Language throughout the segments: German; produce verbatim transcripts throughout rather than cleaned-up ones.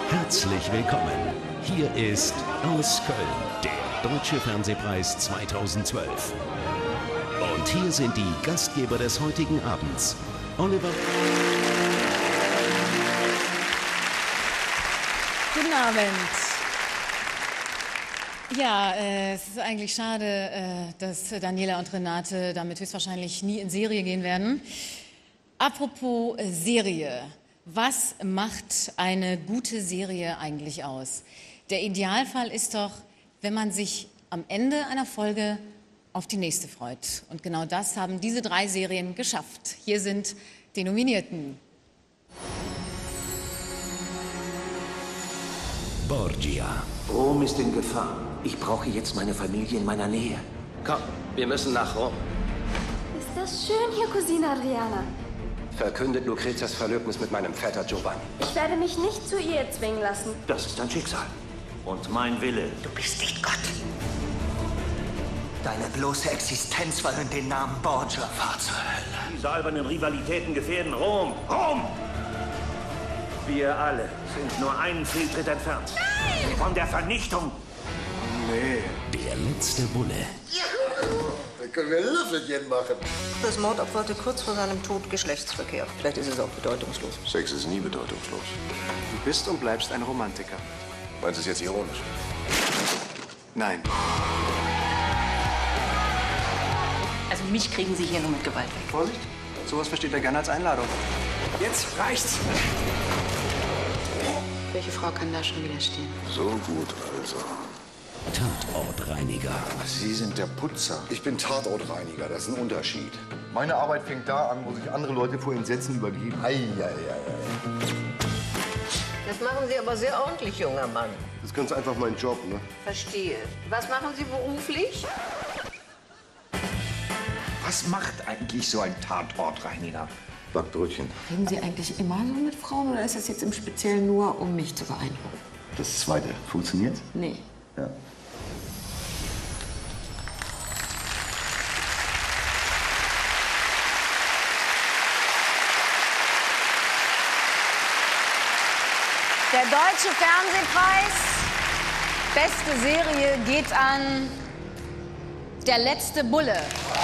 Herzlich willkommen. Hier ist aus Köln der Deutsche Fernsehpreis zweitausendzwölf. Und hier sind die Gastgeber des heutigen Abends. Oliver. Guten Abend. Ja, äh, es ist eigentlich schade, äh, dass Daniela und Renate damit höchstwahrscheinlich nie in Serie gehen werden. Apropos äh, Serie. Was macht eine gute Serie eigentlich aus? Der Idealfall ist doch, wenn man sich am Ende einer Folge auf die nächste freut. Und genau das haben diese drei Serien geschafft. Hier sind die Nominierten. Borgia. Rom ist in Gefahr. Ich brauche jetzt meine Familie in meiner Nähe. Komm, wir müssen nach Rom. Ist das schön hier, Cousine Adriana? Verkündet Lucrezias Verlöbnis mit meinem Vetter Giovanni. Ich werde mich nicht zu ihr zwingen lassen. Das ist dein Schicksal. Und mein Wille. Du bist nicht Gott. Deine bloße Existenz verhöhnt den Namen Borgia. Fahr zur Hölle. Diese albernen Rivalitäten gefährden Rom. Rom! Wir alle sind nur einen Fehltritt entfernt. Nein! Von der Vernichtung. Nee. Der letzte Bulle. Da können wir Löffelchen machen. Das Mordopfer hatte kurz vor seinem Tod Geschlechtsverkehr. Vielleicht ist es auch bedeutungslos. Sex ist nie bedeutungslos. Du bist und bleibst ein Romantiker. Meinst du es jetzt ironisch? Nein. Also mich kriegen Sie hier nur mit Gewalt weg. Vorsicht, sowas versteht er gerne als Einladung. Jetzt reicht's. Welche Frau kann da schon widerstehen? So gut, also. Tatortreiniger. Sie sind der Putzer. Ich bin Tatortreiniger, das ist ein Unterschied. Meine Arbeit fängt da an, wo sich andere Leute vor Entsetzen übergeben. Ei, ei, ei, ei. Das machen Sie aber sehr ordentlich, junger Mann. Das ist ganz einfach mein Job, ne? Verstehe. Was machen Sie beruflich? Was macht eigentlich so ein Tatortreiniger? Backbrötchen. Reden Sie eigentlich immer so mit Frauen oder ist das jetzt im Speziellen nur, um mich zu beeindrucken? Das zweite. Funktioniert? Nee. Ja. Der Deutsche Fernsehpreis, beste Serie, geht an Der letzte Bulle.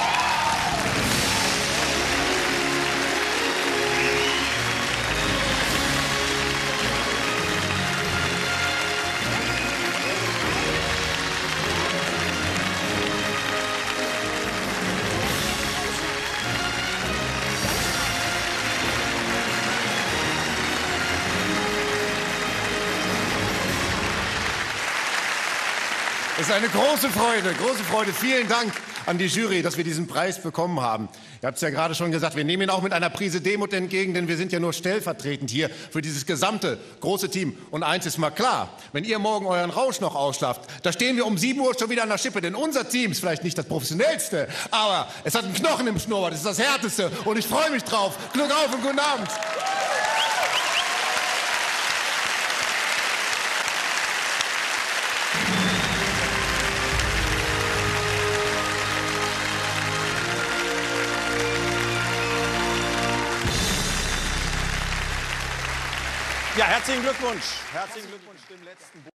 Es ist eine große Freude, große Freude. Vielen Dank an die Jury, dass wir diesen Preis bekommen haben. Ihr habt es ja gerade schon gesagt, wir nehmen ihn auch mit einer Prise Demut entgegen, denn wir sind ja nur stellvertretend hier für dieses gesamte große Team. Und eins ist mal klar, wenn ihr morgen euren Rausch noch ausschlaft, da stehen wir um sieben Uhr schon wieder an der Schippe, denn unser Team ist vielleicht nicht das professionellste, aber es hat einen Knochen im Schnurrbart, das ist das härteste und ich freue mich drauf. Glück auf und guten Abend. Ja, herzlichen Glückwunsch. Herzlichen Glückwunsch dem letzten